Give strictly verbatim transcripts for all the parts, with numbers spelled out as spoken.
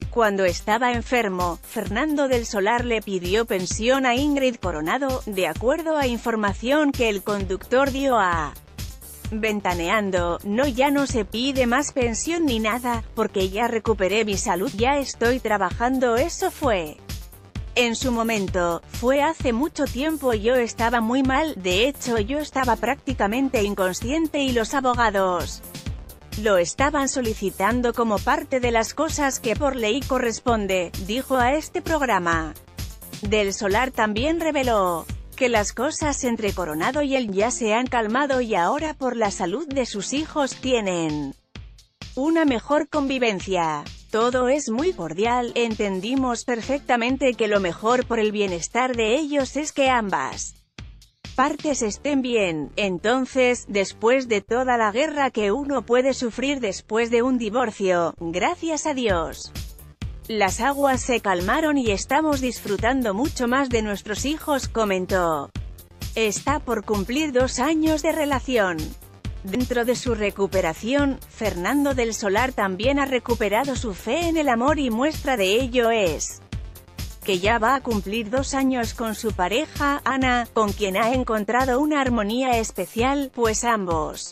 Cuando estaba enfermo, Fernando del Solar le pidió pensión a Ingrid Coronado, de acuerdo a información que el conductor dio a Ventaneando. No, ya no se pide más pensión ni nada, porque ya recuperé mi salud, ya estoy trabajando. Eso fue en su momento, fue hace mucho tiempo. Yo estaba muy mal, de hecho yo estaba prácticamente inconsciente y los abogados lo estaban solicitando como parte de las cosas que por ley corresponde, dijo a este programa. Del Solar también reveló que las cosas entre Coronado y él ya se han calmado y ahora por la salud de sus hijos tienen una mejor convivencia. Todo es muy cordial, entendimos perfectamente que lo mejor por el bienestar de ellos es que ambas partes estén bien. Entonces, después de toda la guerra que uno puede sufrir después de un divorcio, gracias a Dios, las aguas se calmaron y estamos disfrutando mucho más de nuestros hijos, comentó. Está por cumplir dos años de relación. Dentro de su recuperación, Fernando del Solar también ha recuperado su fe en el amor y muestra de ello es que ya va a cumplir dos años con su pareja, Ana, con quien ha encontrado una armonía especial, pues ambos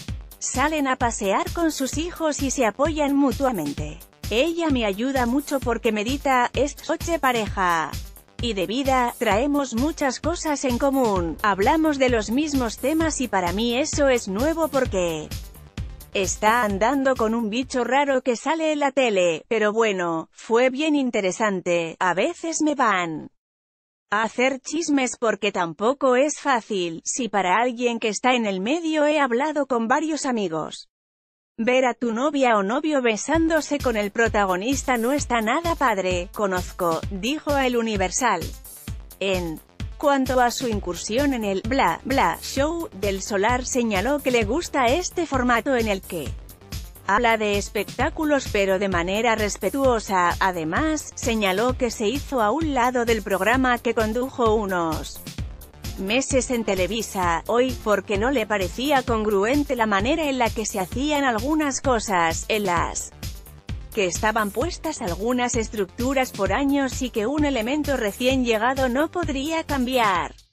salen a pasear con sus hijos y se apoyan mutuamente. Ella me ayuda mucho porque medita, es coche pareja y de vida, traemos muchas cosas en común, hablamos de los mismos temas y para mí eso es nuevo porque está andando con un bicho raro que sale en la tele, pero bueno, fue bien interesante. A veces me van a hacer chismes porque tampoco es fácil. Si para alguien que está en el medio he hablado con varios amigos, ver a tu novia o novio besándose con el protagonista no está nada padre. Conozco, dijo a El Universal. En cuanto a su incursión en el Bla Bla Show, Del Solar señaló que le gusta este formato en el que habla de espectáculos pero de manera respetuosa. Además, señaló que se hizo a un lado del programa que condujo unos meses en Televisa, Hoy, porque no le parecía congruente la manera en la que se hacían algunas cosas, en las que estaban puestas algunas estructuras por años y que un elemento recién llegado no podría cambiar.